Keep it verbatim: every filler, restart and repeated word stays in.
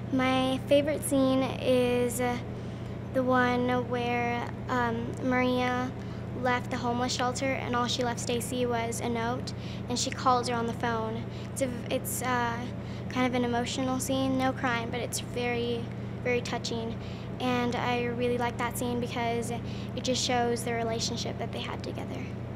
My favorite scene is uh, the one where um, Maria left the homeless shelter and all she left Stacy was a note, and she calls her on the phone. It's, a, it's uh, kind of an emotional scene, no crying, but it's very, very touching. And I really like that scene because it just shows the relationship that they had together.